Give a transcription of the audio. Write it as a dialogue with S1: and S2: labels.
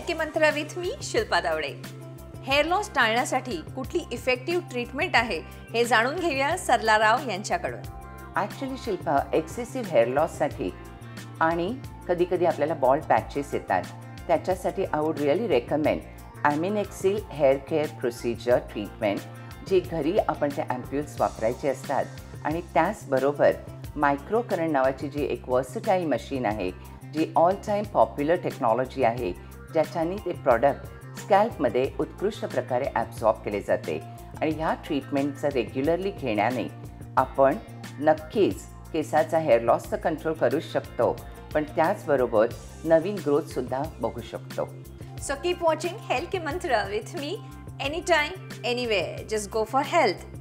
S1: की Mantra with me Shilpa Dawde. Hair loss टाळण्यासाठी कुठली इफेक्टिव्ह ट्रीटमेंट आहे हे जाणून घेऊया सरलाराव यांच्याकडून।
S2: ॲक्च्युली शिल्पा, एक्सेसिव्ह हेअर लॉससाठी आणि कधी कधी आपल्याला बॉल्ड पॅचेस येतात, त्याच्यासाठी I would really recommend aminexil hair care procedure treatment, जी घरी आपण ते ॲम्प्युल्स वापरायचे असतात आणि त्याचबरोबर मायक्रो करंट नावाची जी एक वर्सटाईल मशीन आहे, जी ऑल टाईम पॉप्युलर टेक्नॉलॉजी आहे, ज्याच्याने ते प्रॉडक्ट स्कॅल्पमध्ये उत्कृष्ट प्रकारे ॲब्झॉर्ब केले जाते आणि ह्या ट्रीटमेंटचं रेग्युलरली घेण्याने आपण नक्कीच केसाचा हेअर लॉस तर कंट्रोल करूच शकतो, पण त्याचबरोबर नवीन ग्रोथसुद्धा बघू शकतो।
S1: So keep watching हेल्थ की मंत्र with me anytime, anywhere. Just go for health.